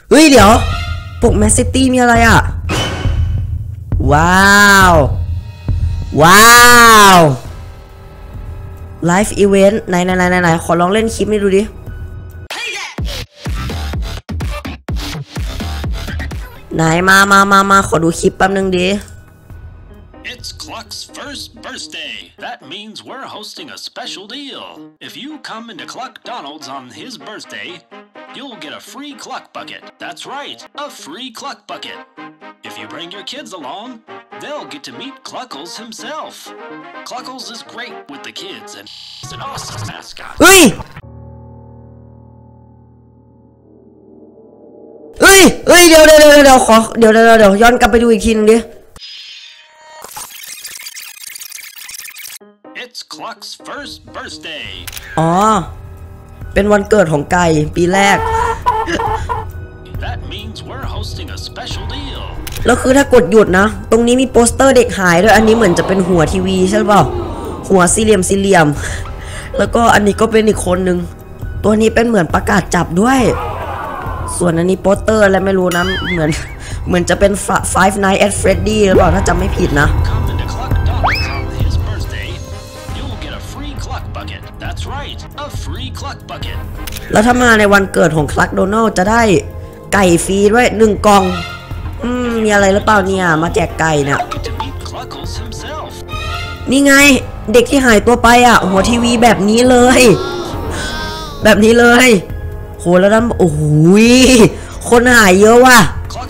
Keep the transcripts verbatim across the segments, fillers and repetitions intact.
เฮ้ยเดี๋ยวปกแมสซิตี้มีอะไรอ่ะว้าวว้าวไลฟ์อีเวนต์ไหนไหนไหนไหนขอลองเล่นคลิปนี้ดูดิไหนมามามามาขอดูคลิปแป๊บนึงดิ It's Cluck's first birthday. That means we're hosting a special deal. If you come into Cluck Donald's on his birthday, you'll get a free Cluck bucket. That's right, a free Cluck bucket. If you bring your kids along, they'll get to meet Cluckles himself. Cluckles is great with the kids and he's an awesome mascot. เฮ้ยเฮ้ยเฮ้ยเดี๋ยวเดี๋ยวเดี๋ยวขอเดี๋ยวเดี๋ยวเดี๋ยวย้อนกลับไปดูอีกทีนึงดิ It's Cluck's first birthday. อ๋อเป็นวันเกิดของไก่ปีแรก That means we're hosting a special deal. แล้วคือถ้ากดหยุดนะตรงนี้มีโปสเตอร์เด็กหายด้วยอันนี้เหมือนจะเป็นหัวทีวีใช่เปล่าหัวสี่เหลี่ยมสี่เหลี่ยมแล้วก็อันนี้ก็เป็นอีกคนนึงตัวนี้เป็นเหมือนประกาศจับด้วยส่วนอันนี้โปสเตอร์อะไรไม่รู้นะเหมือนเหมือนจะเป็น Five Nights at Freddy หรือเปล่าถ้าจำไม่ผิดนะแล้วถ้ามาในวันเกิดของคลักโดนัลด์จะได้ไก่ฟรีด้วยหนึ่งกล่องอืมมีอะไรหรือเปล่าเนี่ยมาแจกไก่เนี่ยนี่ไงเด็กที่หายตัวไปอ่ะหัวทีวีแบบนี้เลยแบบนี้เลยโหแล้วนั่นโอ้โหคนหายเยอะว่ะ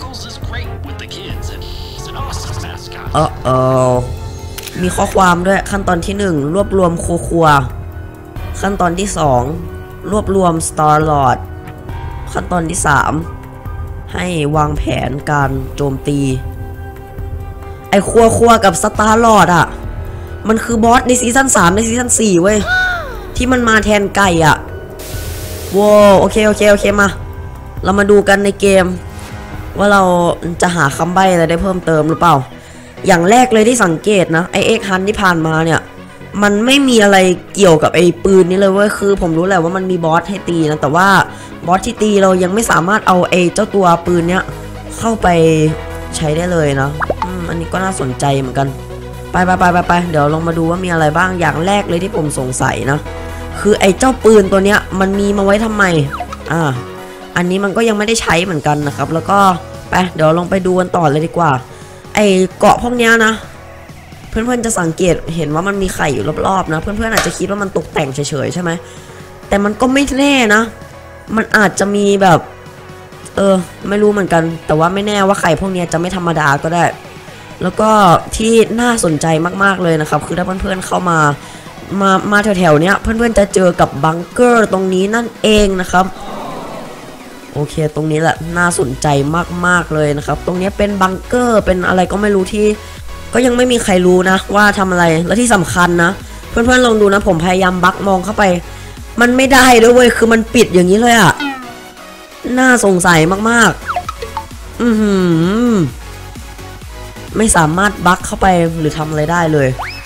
เออเออมีข้อความด้วยขั้นตอนที่หนึ่งรวบรวมครัวครัวขั้นตอนที่สองรวบรวม Star Lord ขั้นตอนที่สามให้วางแผนการโจมตีไอ้ครัวครัวกับ Star Lord อ่ะมันคือบอสในซีซั่นสามในซีซั่นสี่เว้ยที่มันมาแทนไก่อ่ะว้าวโอเคโอเคโอเคมาเรามาดูกันในเกมว่าเราจะหาคำใบ้อะไรได้เพิ่มเติมหรือเปล่าอย่างแรกเลยที่สังเกตนะไอเอ็กฮันที่ผ่านมาเนี่ยมันไม่มีอะไรเกี่ยวกับไอ้ปืนนี้เลยเว้ยคือผมรู้แหละว่ามันมีบอสให้ตีนะแต่ว่าบอสที่ตีเรายังไม่สามารถเอาไอ้เจ้าตัวปืนเนี้ยเข้าไปใช้ได้เลยนะอืมอันนี้ก็น่าสนใจเหมือนกันไปไปไปไปไปเดี๋ยวลองมาดูว่ามีอะไรบ้างอย่างแรกเลยที่ผมสงสัยนะคือไอ้เจ้าปืนตัวเนี้ยมันมีมาไว้ทำไมอ่าอันนี้มันก็ยังไม่ได้ใช้เหมือนกันนะครับแล้วก็ไปเดี๋ยวลองไปดูกันต่อเลยดีกว่าไอ้เกาะพวกเนี้ยนะเพื่อนๆจะสังเกตเห็นว่ามันมีไข่อยู่รอบๆนะเพื่อนๆอาจจะคิดว่ามันตกแต่งเฉยๆใช่ไหมแต่มันก็ไม่แน่นะมันอาจจะมีแบบเออไม่รู้เหมือนกันแต่ว่าไม่แน่ว่าไข่พวกนี้จะไม่ธรรมดาก็ได้แล้วก็ที่น่าสนใจมากๆเลยนะครับคือถ้าเพื่อนๆเข้ามามามาแถวๆเนี้ยเพื่อนๆจะเจอกับบังเกอร์ตรงนี้นั่นเองนะครับโอเคตรงนี้แหละน่าสนใจมากๆเลยนะครับตรงนี้เป็นบังเกอร์เป็นอะไรก็ไม่รู้ที่ก็ยังไม่มีใครรู้นะว่าทำอะไรและที่สำคัญนะเพื่อนๆลองดูนะผมพยายามบักมองเข้าไปมันไม่ได้ด้วยเว้ยคือมันปิดอย่างนี้เลยอะน่าสงสัยมากๆอือหือไม่สามารถบักเข้าไปหรือทำอะไรได้เลย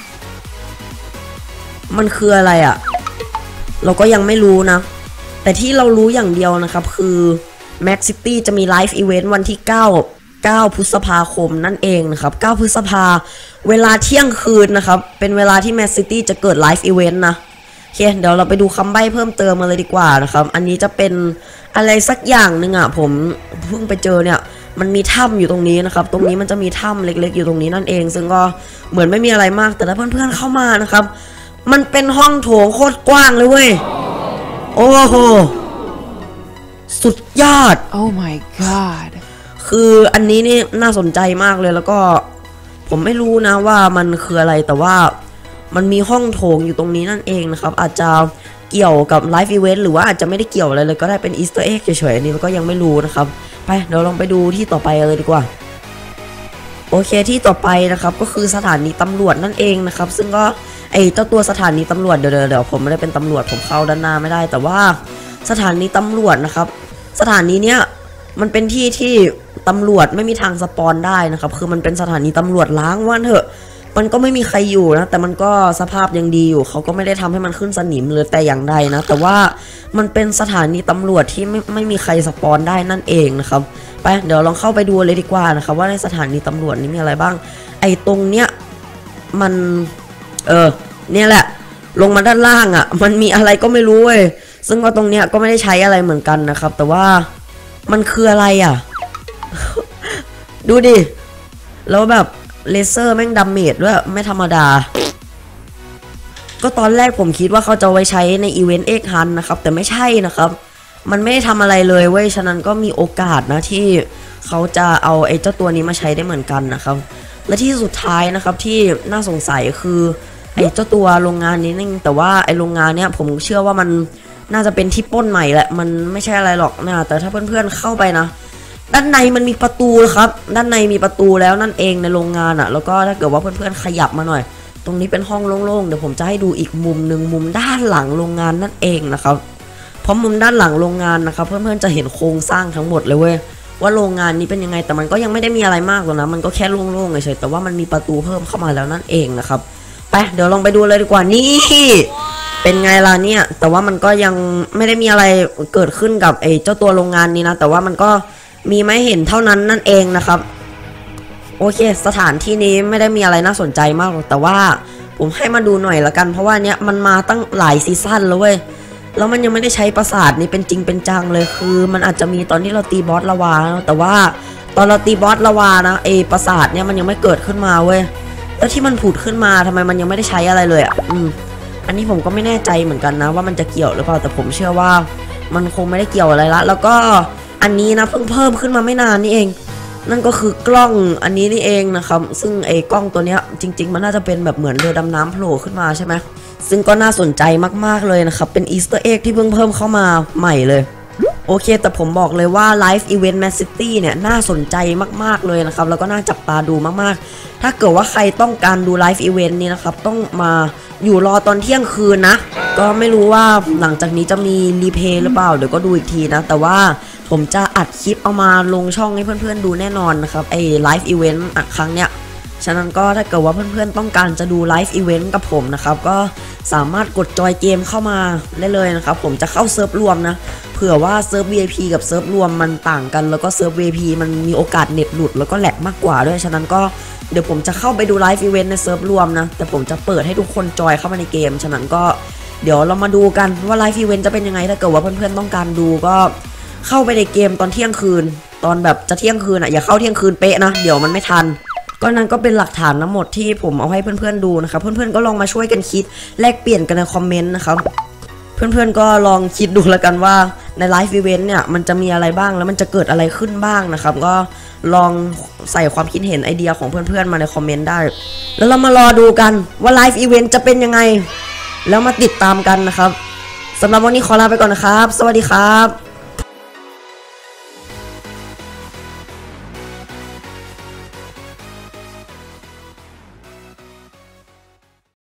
มันคืออะไรอะเราก็ยังไม่รู้นะแต่ที่เรารู้อย่างเดียวนะครับคือ Max City จะมีไลฟ์อีเวนต์วันที่เก้าเก้าพฤษภาคมนั่นเองนะครับเก้าพฤษภาเวลาเที่ยงคืนนะครับเป็นเวลาที่ Max City จะเกิดไลฟ์อีเวนต์นะโอเคเดี๋ยวเราไปดูคำใบ้เพิ่มเติมมาเลยดีกว่านะครับอันนี้จะเป็นอะไรสักอย่างหนึ่งอ่ะผมเพิ่งไปเจอเนี่ยมันมีถ้ำอยู่ตรงนี้นะครับตรงนี้มันจะมีถ้ำเล็กๆอยู่ตรงนี้นั่นเองซึ่งก็เหมือนไม่มีอะไรมากแต่ถ้าเพื่อนๆเข้ามานะครับมันเป็นห้องโถงโคตรกว้างเลยเว้ยโอ้โหสุดยอด Oh my god คืออันนี้นี่น่าสนใจมากเลยแล้วก็ผมไม่รู้นะว่ามันคืออะไรแต่ว่ามันมีห้องโถงอยู่ตรงนี้นั่นเองนะครับอาจจะเกี่ยวกับไลฟ์อีเวนต์หรือว่าอาจจะไม่ได้เกี่ยวอะไรเลยก็ได้เป็นอีสเตอร์เอ็กเฉยๆอันนี้ก็ยังไม่รู้นะครับไปเดี๋ยวลองไปดูที่ต่อไปเลยดีกว่าโอเคที่ต่อไปนะครับก็คือสถานีตำรวจนั่นเองนะครับซึ่งก็ไอเจ้าตัวสถานีตำรวจเดี๋ยวเดี๋ยวผมไม่ได้เป็นตำรวจผมเข้าด้านหน้าไม่ได้แต่ว่าสถานีตำรวจนะครับสถานีเนี้ยมันเป็นที่ที่ตำรวจไม่มีทางสปอนได้นะครับคือมันเป็นสถานีตำรวจล้างว่าเถอะมันก็ไม่มีใครอยู่นะแต่มันก็สภาพยังดีอยู่เขาก็ไม่ได้ทำให้มันขึ้นสนิมเลยแต่อย่างใดนะแต่ว่ามันเป็นสถานีตำรวจที่ไม่ไม่มีใครสปอนได้นั่นเองนะครับไปเดี๋ยวลองเข้าไปดูเลยดีกว่านะครับว่าในสถานีตำรวจนี้มีอะไรบ้างไอ้ตรงเนี้ยมันเออเนี่ยแหละลงมาด้านล่างอ่ะมันมีอะไรก็ไม่รู้เว้ยซึ่งก็ตรงเนี้ยก็ไม่ได้ใช้อะไรเหมือนกันนะครับแต่ว่ามันคืออะไรอ่ะ ดูดิแล้วแบบเลเซอร์แม่งดาเมจด้วยไม่ธรรมดาก็ตอนแรกผมคิดว่าเขาจะไว้ใช้ในอีเวนต์เอ็กฮันนะครับแต่ไม่ใช่นะครับมันไม่ได้ทำอะไรเลยเว้ยฉะนั้นก็มีโอกาสนะที่เขาจะเอาไอ้เจ้าตัวนี้มาใช้ได้เหมือนกันนะครับและที่สุดท้ายนะครับที่น่าสงสัยคือไอ้เจ้าตัวโรงงานนี้นึงแต่ว่าไอ้โรงงานเนี้ยผมเชื่อว่ามันน่าจะเป็นที่ปล้นใหม่แหละมันไม่ใช่อะไรหรอกนะแต่ถ้าเพื่อนๆเข้าไปนะด้านในมันมีประตูครับด้านในมีประตูแล้วนั่นเองในโรงงานอ่ะแล้วก็ถ้าเกิดว่าเพื่อนๆขยับมาหน่อยตรงนี้เป็นห้องโล่งๆเดี๋ยวผมจะให้ดูอีกมุมหนึ่งมุมด้านหลังโรงงานนั่นเองนะครับเพราะมุมด้านหลังโรงงานนะครับเพื่อนๆจะเห็นโครงสร้างทั้งหมดเลยเว้ยว่าโรงงานนี้เป็นยังไงแต่มันก็ยังไม่ได้มีอะไรมากหรอกนะมันก็แค่โล่งๆเฉยๆแต่ว่ามันมีประตูเพิ่มเข้ามาแล้วนั่นเองนะครับไปเดี๋ยวลองไปดูเลยดีกว่านี่เป็นไงล่ะเนี่ยแต่ว่ามันก็ยังไม่ได้มีอะไรเกิดขึ้นกับไอ้เจ้าตัวโรงงานนี้นะแต่ว่ามันก็มีไม่เห็นเท่านั้นนั่นเองนะครับโอเคสถานที่นี้ไม่ได้มีอะไรน่าสนใจมากหรอกแต่ว่าผมให้มาดูหน่อยละกันเพราะว่าเนี้ยมันมาตั้งหลายซีซั่นแล้วเว้ยแล้วมันยังไม่ได้ใช้ปราสาทนี้เป็นจริงเป็นจังเลยคือมันอาจจะมีตอนที่เราตีบอสลาวาแต่ว่าตอนเราตีบอสลาวานะไอปราสาทเนี้ยมันยังไม่เกิดขึ้นมาเว้ยแล้วที่มันผุดขึ้นมาทำไมมันยังไม่ได้ใช้อะไรเลยอ่ะอืมอันนี้ผมก็ไม่แน่ใจเหมือนกันนะว่ามันจะเกี่ยวหรือเปล่าแต่ผมเชื่อว่ามันคงไม่ได้เกี่ยวอะไรละแล้วก็อันนี้นะเพิ่งเพิ่มขึ้นมาไม่นานนี่เองนั่นก็คือกล้องอันนี้นี่เองนะครับซึ่งไอ้กล้องตัวเนี้ยจริงๆมันน่าจะเป็นแบบเหมือนเรือดำน้ำโผล่ขึ้นมาใช่ไหมซึ่งก็น่าสนใจมากๆเลยนะครับเป็นอีสเตอร์เอ็กที่เพิ่งเพิ่มเข้ามาใหม่เลยโอเคแต่ผมบอกเลยว่า Live Event Mad City เนี่ยน่าสนใจมากๆเลยนะครับแล้วก็น่าจับตาดูมากๆถ้าเกิดว่าใครต้องการดู Live Event นี้นะครับต้องมาอยู่รอตอนเที่ยงคืนนะก็ไม่รู้ว่าหลังจากนี้จะมีรีเพย์หรือเปล่าเดี๋ยวก็ดูอีกทีนะแต่ว่าผมจะอัดคลิปเอามาลงช่องให้เพื่อนๆดูแน่นอนนะครับไอ้ Live Event ครั้งเนี้ยฉะนั้นก็ถ้าเกิดว่าเพื่อนๆต้องการจะดู Live Event กับผมนะครับก็สามารถกดจอยเกมเข้ามาได้เลยนะครับผมจะเข้าเซิร์ฟรวมนะเผื่อว่าเซิร์ฟ วี ไอ พี กับเซิร์ฟรวมมันต่างกันแล้วก็เซิร์ฟ วี ไอ พี มันมีโอกาสเน็ตหลุดแล้วก็แหลกมากกว่าด้วยฉะนั้นก็เดี๋ยวผมจะเข้าไปดู Live Event ในเซิร์ฟรวมนะแต่ผมจะเปิดให้ทุกคนจอยเข้ามาในเกมฉะนั้นก็เดี๋ยวเรามาดูกันว่า Live Event จะเป็นยังไงถ้าเกิดว่าเพื่อนๆต้องการดูก็เข้าไปในเกมตอนเที่ยงคืนตอนแบบจะเที่ยงคืนอ่ะอย่าเข้าเที่ยงคืนเป๊ะนะเดี๋ยวมันไม่ทันก็นั่นก็เป็นหลักฐานทั้งหมดที่ผมเอาให้เพื่อนๆดูนะครับเพื่อนๆก็ลองมาช่วยกันคิดแลกเปลี่ยนกันในคอมเมนต์นะครับเพื่อนๆก็ลองคิดดูแล้วกันว่าในไลฟ์อีเวนต์เนี่ยมันจะมีอะไรบ้างแล้วมันจะเกิดอะไรขึ้นบ้างนะครับก็ลองใส่ความคิดเห็นไอเดียของเพื่อนๆมาในคอมเมนต์ได้แล้วเรามารอดูกันว่าไลฟ์อีเวนต์จะเป็นยังไงแล้วมาติดตามกันนะครับสำหรับวันนี้ขอลาไปก่อนนะครับสวัสดีครับ